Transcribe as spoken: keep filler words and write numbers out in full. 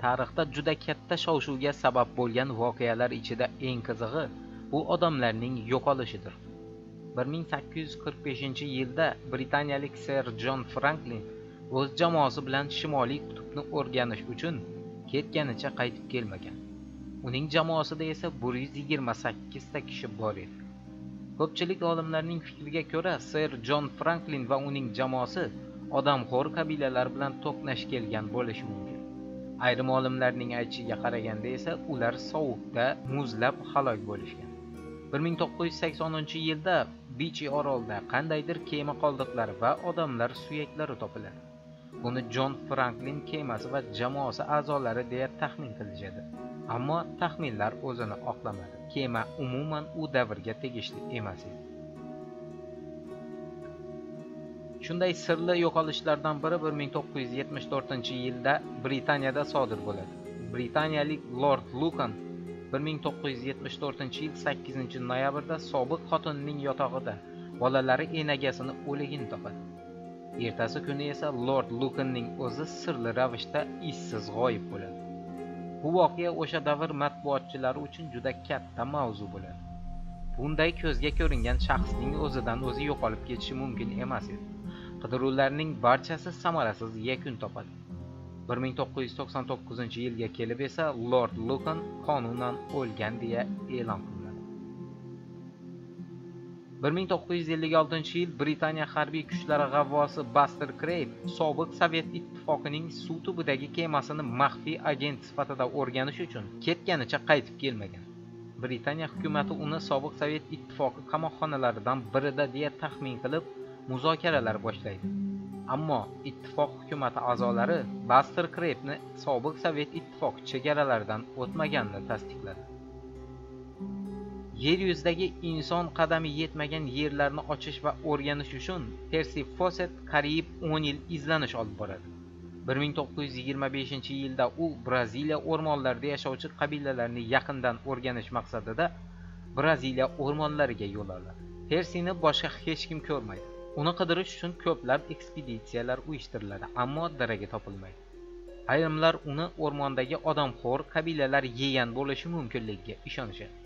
tarixda juda katta shov-shuvga sabab bo'lgan voqealar ichida eng qizig'i bu odamlarning yo'qolishidir. bir ming sakkiz yuz qirq beshinchi yilda britaniyalik ser Jon Franklin o'z jamoasi bilan Shimoliy qutbni o'rganish uchun ketganicha qaytib kelmagan. Uning jamoasida esa bir yuz yigirma sakkiz ta kishi bor edi. Ko'pchilik olimlarning fikriga ko'ra, ser Jon Franklin va uning jamoasi odamxo'r qabilalar bilan to'qnash kelgan bo'lishi mumkin. Ayrim olimlarning aytishiga qaraganda esa ular sovuqda muzlab halok bo'lishgan. bir ming to'qqiz yuz saksoninchi yilda Bichi orolida qandaydir kema qoldiqlari va odamlar suyaklari topiladi. Buni Jon Franklin kemasi va jamoasi a'zolari deya taxmin qilishadi. Ammo taxminlar o'zini oqlamadi. Kema umuman u davrga tegishli emas edi. Shunday sirli yo'qolishlardan biri bir ming to'qqiz yuz yetmish to'rtinchi yilda Britaniyada sodir bo'ladi. Britaniyalik Lord Lucan bir ming to'qqiz yuz yetmish to'rtinchi yil sakkizinchi noyabrda sobiq xotinining yotog'ida bolalari enagasini o'ligini topadi. Ertasi kuni esa Lord Lucanning o'zi sirli ravishda izsiz g'oyib bo'ladi. Bu voqea o'sha davr matbuotchilari uchun juda katta mavzu bo'ladi. Bunday ko'zga ko'ringan shaxsning o'zidan o'zi yo'qolib ketishi mumkin emas edi. Qidiruvlarning barchasi samarasiz yakun topadi. bir ming to'qqiz yuz to'qson to'qqizinchi yilga kelib esa Lord Lucan qonunan o'lgan deya e'lon qilinadi. bir ming to'qqiz yuz ellik oltinchi yil Britaniya harbiy kuchlari g'avvosi Buster Crane sobiq Sovet ittifoqining suv tubidagi kemasini maxfiy agent sifatida o'rganish uchun ketganicha qaytib kelmagan. Britaniya hukumatı uni sobiq Sovet ittifoqi qamoqxonalaridan birida deya taxmin qilib muzokaralar boshlaydi. Ammo ittifoq hukumati a'zolari Buster Crane'ni sobiq Sovet ittifoqi chegaralaridan o'tmaganini tasdiqladi. Yer yuzidagi inson qadami yetmagan yerlarni ochish va o'rganish uchun Percy Fawcett qariyb o'n yil izlanish olib boradi. bir ming to'qqiz yuz yigirma beshinchi yilda u Braziliya o'rmonlarida yashovchi qabilalarni yaqindan o'rganish maqsadida Braziliya o'rmonlariga yo'l oladi. Percyni boshqa hech kim ko'rmaydi. Uni qidirish uchun ko'plab ekspeditsiyalar uyushtiriladi, ammo daragi topilmaydi. Ayrimlar uni o'rmondagi odamxo'r qabilalar yegan bo'lishi mumkinligiga ishonishadi.